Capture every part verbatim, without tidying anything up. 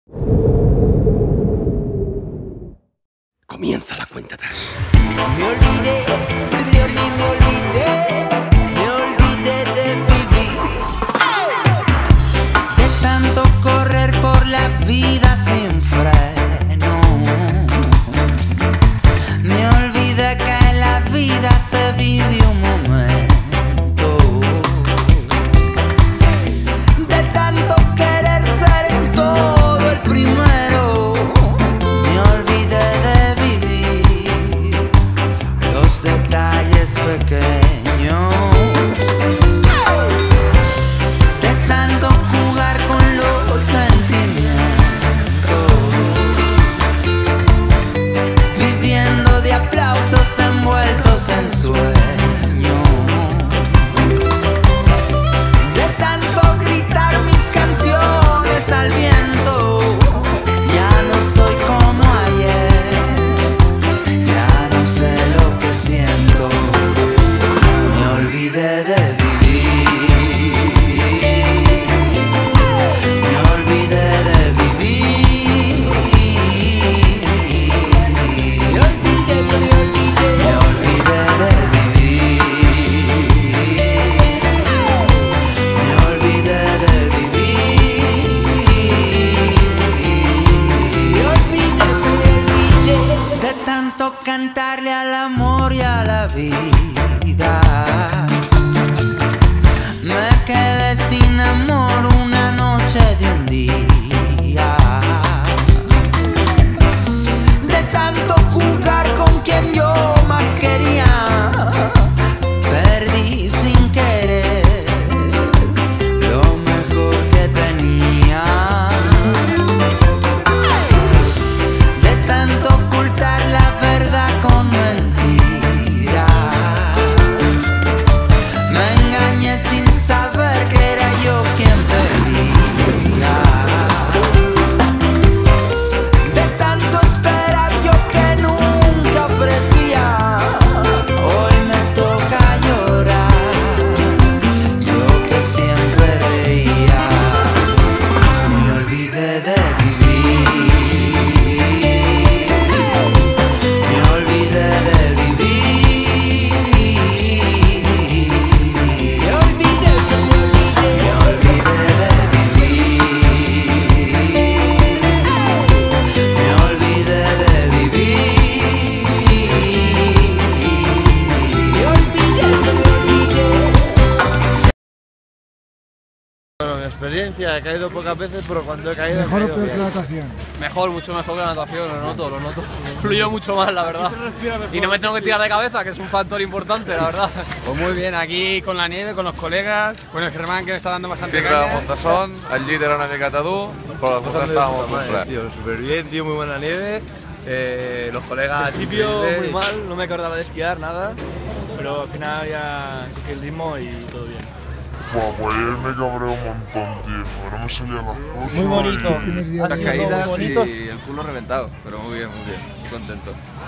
Comienza la cuenta atrás. Me olvidé, me olvidé, me olvidé de vivir, de tanto correr por la vida sin freno. Me olvidé que en la vida se vive un momento, de tanto querer ser en todo el primero. Me olvidé de vivir los detalles pequeños, de tanto jugar con los sentimientos, viviendo de aplausos envueltos en sueños, de tanto gritar mis canciones al viento. Ya no soy como ayer, ya no sé lo que siento. Me olvidé de vivir, me olvidé de vivir, me olvidé, me olvidé, me olvidé de vivir, me olvidé de vivir, me olvidé, me olvidé de tanto cantarle al amor y a la vida. Me quedé sin amor una noche de un día, de tanto jugar con quien yo más quería. Perdí sin querer lo mejor que tenía, de tanto ocultar la verdad con mentiras. Me engañé sin saber que era yo quien perdía, de tanto esperar yo que nunca ofrecía. Hoy me toca llorar, yo que siempre reía. Me olvidé de vivir, me olvidé de vivir, me olvidé, me olvidé, me olvidé de vivir, me olvidé de vivir, me olvidé, me olvidé. Bueno, mi experiencia, he caído pocas veces, pero cuando he caído, ¿Mejor he o caído peor que la bien. natación? Mejor, mucho mejor que la natación, lo noto, lo noto. Fluyo mucho más, la verdad. Y no me tengo que tirar de cabeza, que es un factor importante, la verdad. Pues muy bien, aquí con la nieve, con los colegas, con el Germán que me está dando bastante Tindre el caña. Montasón, el llit era una miqueta dur, però el Montasón estava molt complet. Tío, súper bien, tío, muy buena nieve. Eh, los colegas Al principio increíbles. muy mal, no me acordaba de esquiar, nada. Pero al final ya cogí el ritmo y todo bien. Fua, pues ayer me cabré un montón, tío. No me salían las cosas. Muy bonito. y- Primer día Las de- caídas Caídas bonitos. y el culo reventado, pero muy bien, muy bien, muy contento.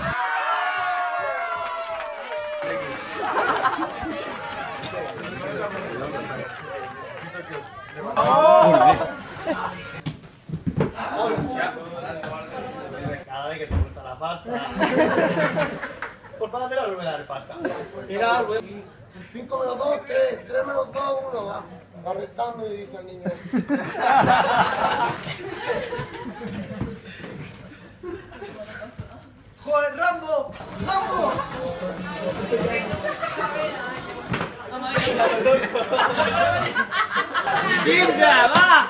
Cada vez que te gusta la pasta. Pues para hacer la rueda de pasta. Mira, cinco menos dos, tres, tres menos dos, uno, va. Va restando y dice el niño. ¡Joder, Rambo! ¡Rambo! ¡quince, va!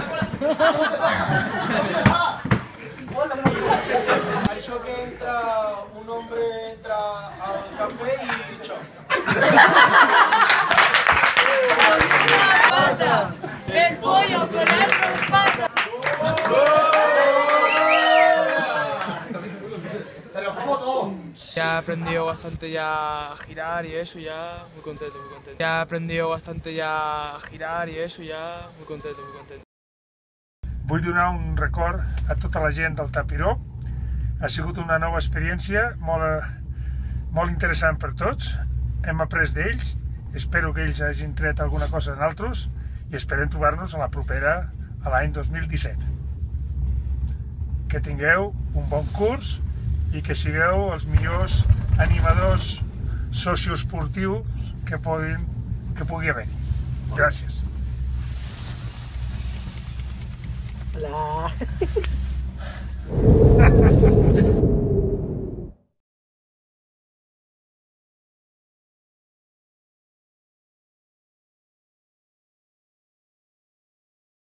Eso que entra, un hombre entra al café y chof. Pata, el pollo con algo pata. ¡Te lo como todo! Ya he aprendido bastante ya a girar y eso, ya muy contento, muy contento. Ya he aprendido bastante ya a girar y eso, ya muy contento, muy contento. Vull donar un record a tota la gent del Tapiró. Ha sigut una nova experiència molt, eh, molt interessant per tots. Hem après d'ells, espero que ells hagin tret alguna cosa en altres i esperem trobar-nos a la propera, a l'any dos mil disset. que tingueu un bon curs i que sigueu els millors animadors socioesportius que, podin, que pugui haver. Gràcies. Hola.